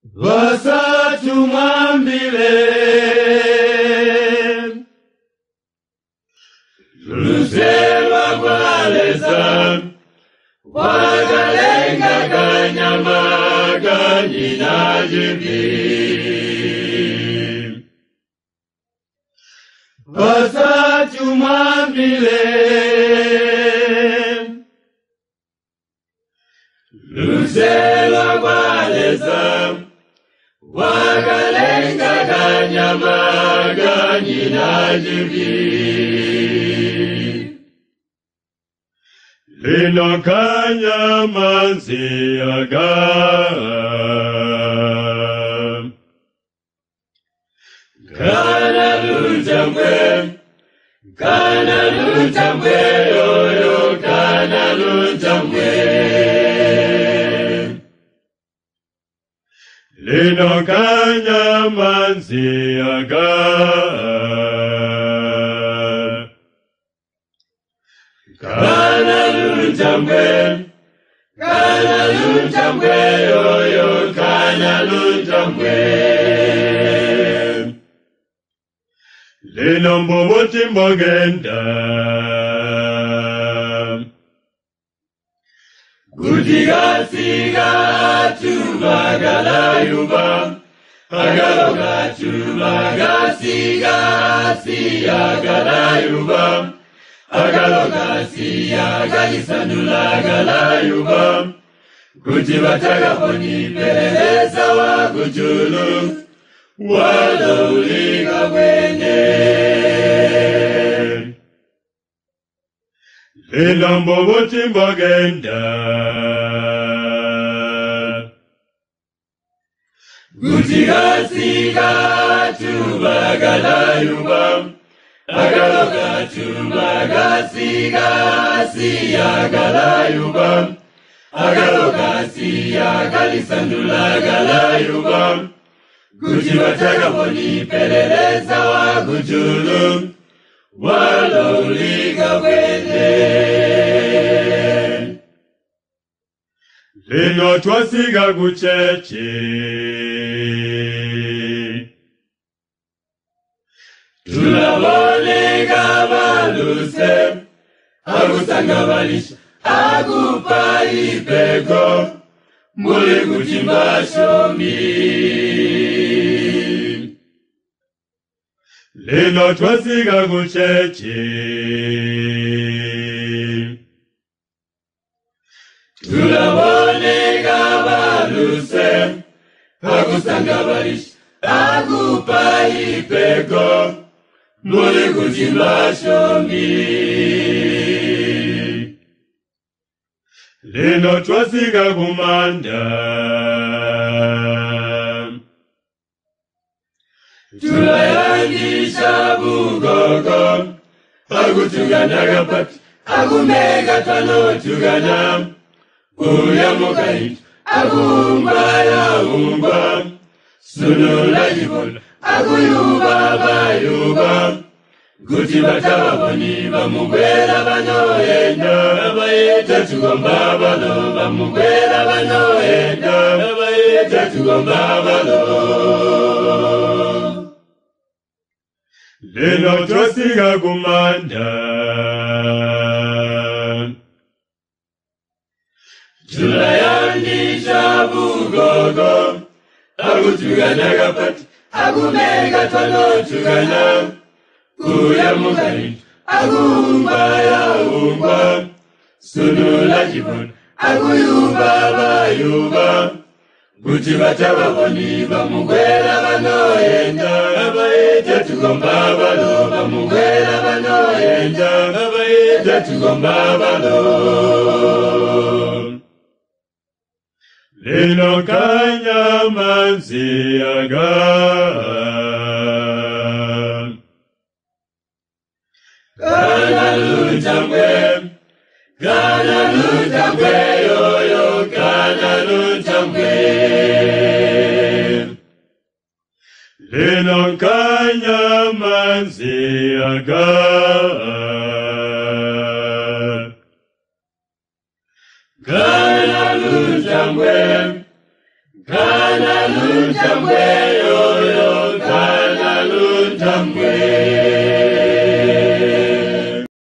Basatu mwambile Luselwa kwa leza Wagalenga kanyama Ganyina jibi Basatu mwambile Luselwa kwa leza Wagalenga kanyama Ganyina jibi Lino kanyama nziyaga Kanaluntambwe Kanaluntambwe yoyo Kanaluntambwe Lino kanyama nziyaga Kanaluntambwe Kanaluntambwe yoyo Kanaluntambwe Lino mbubuti mbogenda Gutigasiga tubagala yuba Agaloga tubagasiga siyagala yuba Agaloga siyagalisanula gala yuba Kutibataga poni peleza wa kujulu Wala uliga wenye Lino mbubuti mbogenda Gutigasiga tubagala yuba Agaloga tubagasiga siyagala yuba Agaloga siyagalisandula gala yuba Kutibataga poni peleleza wa kujulu Wala uliga wende Lino twasiga kuchechi Tulabolega baluse Agusanga balisha Agupa ipego Mule kuchimba shomi Lino twasiga kuchechi Tulabolega baluse Agusanga balisha Agupa ipego Mule kuchimba shomi Lino twasiga kumanda Tulayandisha bugogo Agutugana gapati Agumega tano tugana Uya mukaito Agumba ya umba Sunula jibola Aguyuba bayuba Kutibataga poni Mukwela banoyenda Abayeta tugomba balo Mukwela banoyenda Abayeta tugomba balo Lino twasiga kumanda Tulayandisha bugogo Agutugana gapati Agumega tano tugana Uya mukaito Agumba ya umba Sunula jibona Aguyuba bayuba Kutibataga poni Mukwela banoyenda Abayeta tugomba balo Mukwela banoyenda Abayeta tugomba balo Lino kanyama nziyaga Kanaluntambwe Kanaluntambwe yoyo Kanaluntambwe Lino kanyama nziyaga Kanaluntambwe Kanaluntambwe Kanaluntambwe, yo, yo, Kanaluntambwe.